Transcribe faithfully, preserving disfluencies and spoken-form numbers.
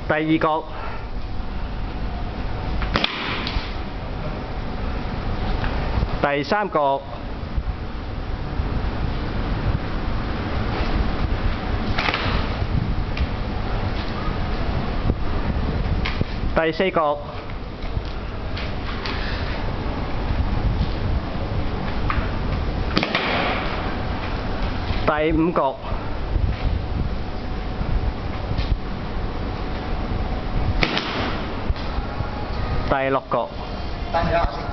第二局，第三局，第四局，第五局。第六局。 等陣先。